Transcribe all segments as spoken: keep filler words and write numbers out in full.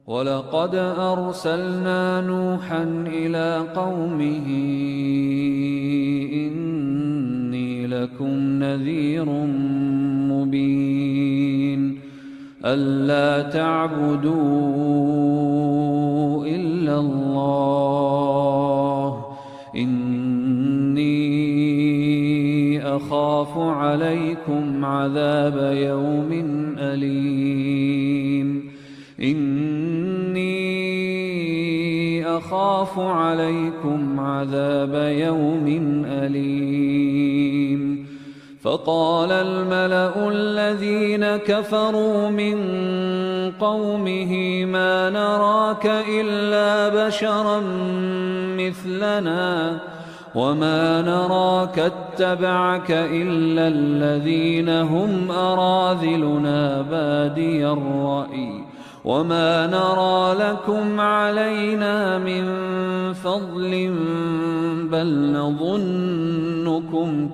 ولقد أرسلنا نوحا إلى قومه إني لكم نذير مبين ألا تعبدوا إلا الله إني أخاف عليكم عذاب يوم أليم إني أخاف عليكم عذاب يوم أليم فقال الملأ الذين كفروا من قومه ما نراك إلا بشرا مثلنا وما نراك اتبعك إلا الذين هم أراذلنا بادي الرأي وما نرى لكم علينا من فضل بل نظنكم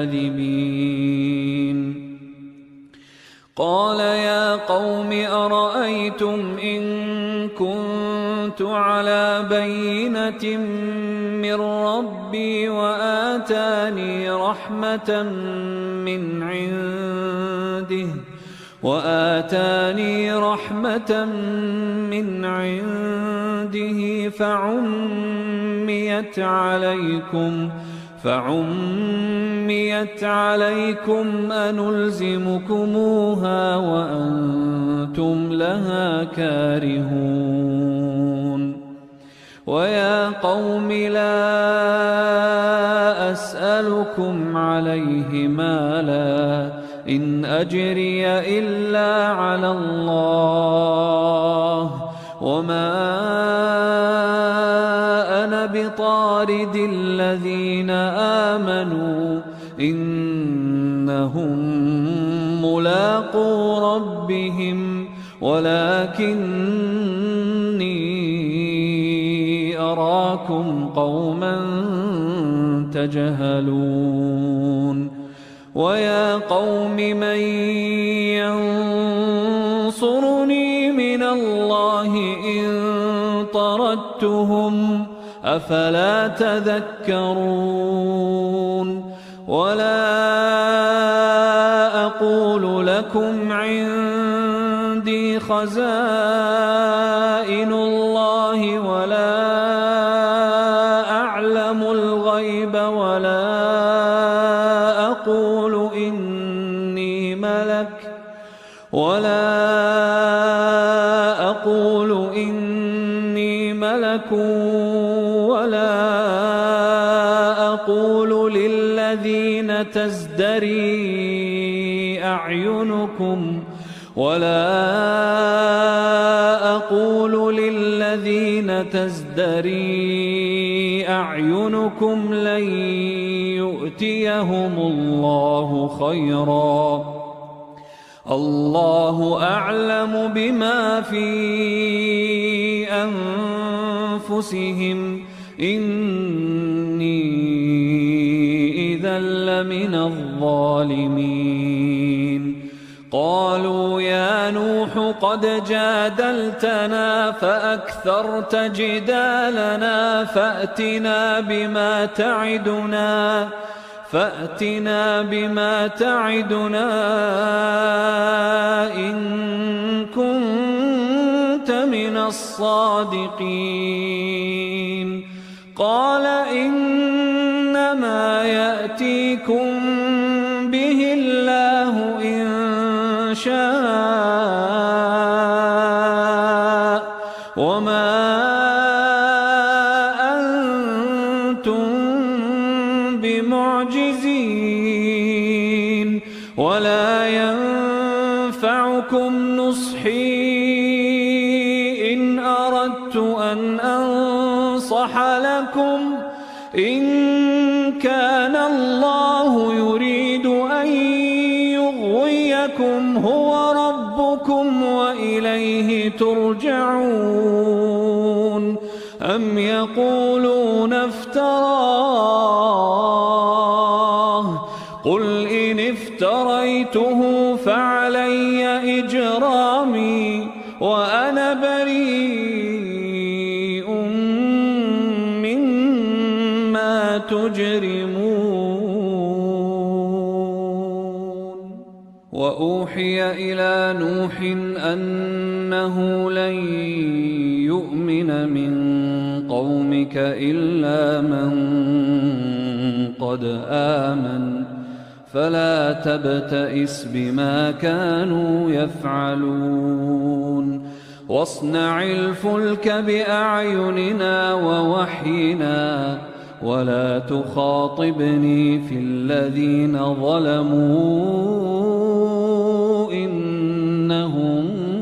كاذبين قال يا قوم أرأيتم إن كنت على بينة من ربي وآتاني رحمة من عنده وآتاني رحمة من عنده فعميت عليكم فعميت عليكم أنلزمكموها وأنتم لها كارهون ويا قوم لا أسألكم عليه مالا إن أجري إلا على الله وما أنا بطارد الذين آمنوا إنهم ملاقو ربهم ولكني أراكم قوما تجهلون ويا قوم من ينصرني من الله إن طردتهم أفلا تذكرون ولا أقول لكم عندي خزائن الله ولا أعلم الغيب ولا أقول إني ملك ولا أقول إني ملك ولا أقول للذين تزدري أعينكم ولا أقول للذين تزدري أعينكم لن يؤتيهم الله خيرا الله أعلم بما في أنفسهم إني إذا لمن الظالمين قالوا يا نوح قد جادلتنا فأكثرت جدالنا فأتنا بما تعدنا فأتنا بما تعدنا إن كنت من الصادقين قال إنما يأتيكم به الله إن شاء وما أنتم بمعجزين ولا ينفعكم نصحي إن أردت أن أنصح لكم إن كان الله يريد أن يغويكم هو ربكم وإليه ترجعون أم يقولون افتراه قل إن افتريته فعلي إجرامي وأنا بريء يؤمنون وأوحي إلى نوح أنه لن يؤمن من قومك إلا من قد آمن فلا تبتئس بما كانوا يفعلون واصنع الفلك بأعيننا ووحينا ولا تخاطبني في الذين ظلموا إنهم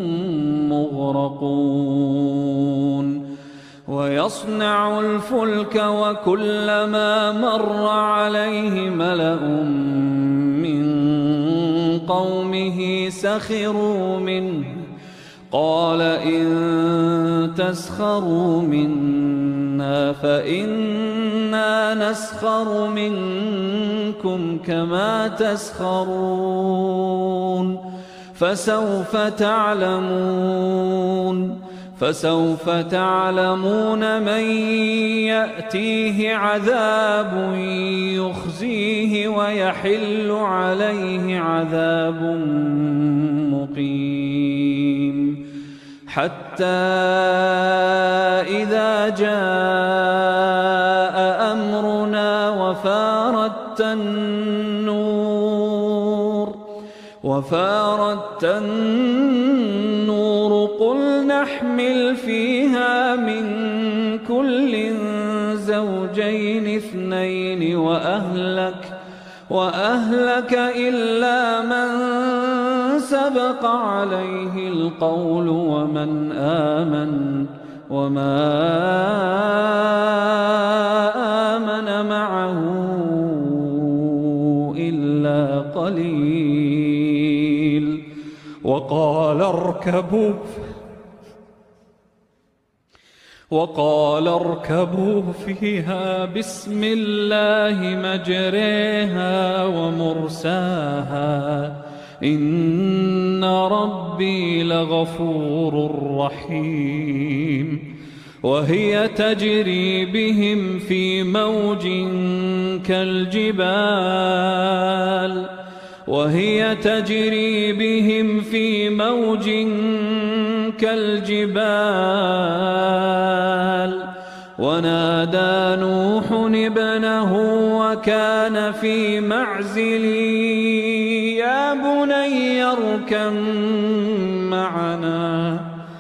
مغرقون ويصنع الفلك وكلما مر عليه ملأ من قومه سخروا منه قال إن تسخروا منا فإنا نسخر منكم كما تسخرون فسوف تعلمون فسوف تعلمون من يأتيه عذاب يخزيه ويحل عليه عذاب مقيم حتى إذا جاء أمرنا وفارت النور وفارت النور قل نحمل فيها من كل زوجين اثنين وأهلك وأهلك إلا من سبق عليه القول ومن آمن وما آمن معه إلا قليل وقال اركبوا وقال اركبوا فيها بسم الله مجريها ومرساها إن ربي لغفور رحيم وهي تجري بهم في موج كالجبال وهي تجري بهم في موج كالجبال ونادى نوح ابنه وكان في معزل يا بني اركب معنا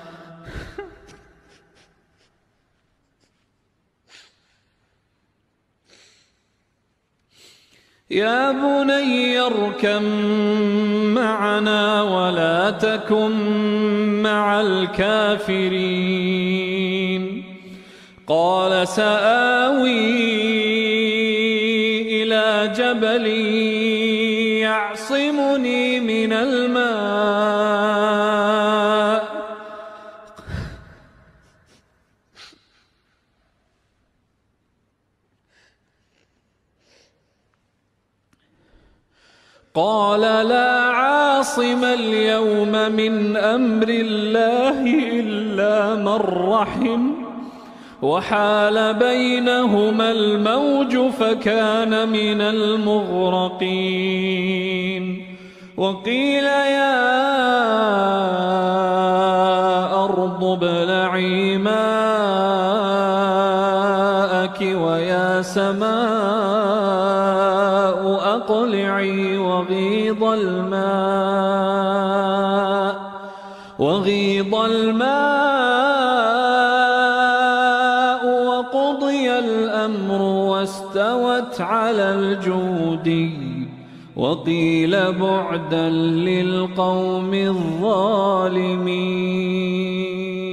يا بني اركب معنا ولا تكن مع الكافرين قال سآوي إلى جبل يعصمني من الماء قال لا عاصم اليوم من أمر الله إلا من رحم وحال بينهما الموج فكان من المغرقين وقيل يا أرض ابلعي ماءك ويا سماء أقلعي وغيض الماء وغيض الماء وقضي الأمر واستوت على الجودي وقيل بعدا للقوم الظالمين